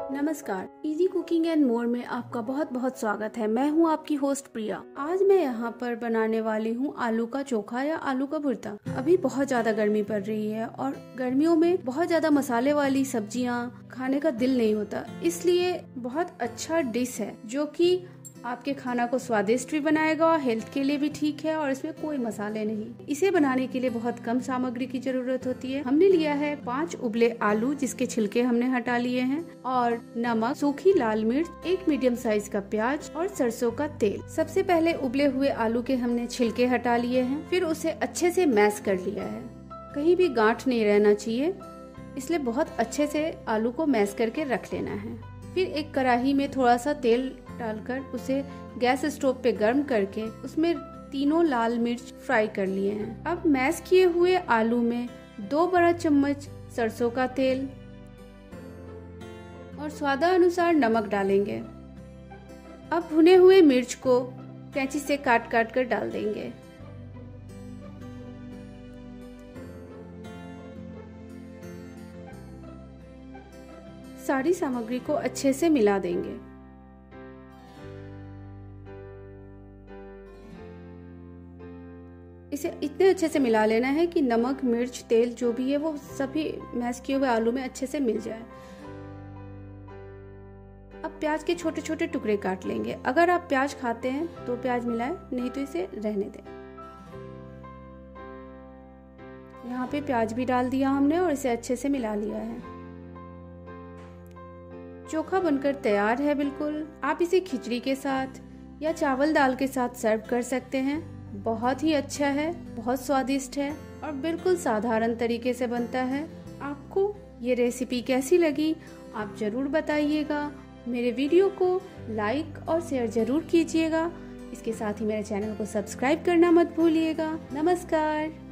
नमस्कार, easy cooking and more में आपका बहुत बहुत स्वागत है। मैं हूं आपकी होस्ट प्रिया। आज मैं यहां पर बनाने वाली हूं आलू का चोखा या आलू का भुर्ता। अभी बहुत ज्यादा गर्मी पड़ रही है और गर्मियों में बहुत ज्यादा मसाले वाली सब्जियां खाने का दिल नहीं होता, इसलिए बहुत अच्छा डिश है जो कि आपके खाना को स्वादिष्ट भी बनाएगा, हेल्थ के लिए भी ठीक है और इसमें कोई मसाले नहीं। इसे बनाने के लिए बहुत कम सामग्री की जरूरत होती है। हमने लिया है 5 उबले आलू जिसके छिलके हमने हटा लिए हैं और नमक, सूखी लाल मिर्च, 1 मीडियम साइज का प्याज और सरसों का तेल। सबसे पहले उबले हुए आलू के हमने छिलके हटा लिए हैं, फिर उसे अच्छे से मैश कर लिया है। कहीं भी गांठ नहीं रहना चाहिए, इसलिए बहुत अच्छे से आलू को मैश करके रख लेना है। फिर एक कढ़ाई में थोड़ा सा तेल डालकर उसे गैस स्टोव पे गर्म करके उसमें तीनों लाल मिर्च फ्राई कर लिए हैं। अब मैश किए हुए आलू में 2 बड़ा चम्मच सरसों का तेल और स्वादानुसार नमक डालेंगे। अब भुने हुए मिर्च को कैंची से काट काट कर डाल देंगे। सारी सामग्री को अच्छे से मिला देंगे। इसे इतने अच्छे से मिला लेना है कि नमक, मिर्च, तेल जो भी है वो सभी मैश किए हुए आलू में अच्छे से मिल जाए। अब प्याज के छोटे छोटे टुकड़े काट लेंगे। अगर आप प्याज खाते हैं तो प्याज मिलाएं, नहीं तो इसे रहने दें। यहाँ पे प्याज भी डाल दिया हमने और इसे अच्छे से मिला लिया है। चोखा बनकर तैयार है बिल्कुल। आप इसे खिचड़ी के साथ या चावल दाल के साथ सर्व कर सकते हैं। बहुत ही अच्छा है, बहुत स्वादिष्ट है और बिल्कुल साधारण तरीके से बनता है। आपको ये रेसिपी कैसी लगी आप जरूर बताइएगा। मेरे वीडियो को लाइक और शेयर जरूर कीजिएगा। इसके साथ ही मेरे चैनल को सब्सक्राइब करना मत भूलिएगा। नमस्कार।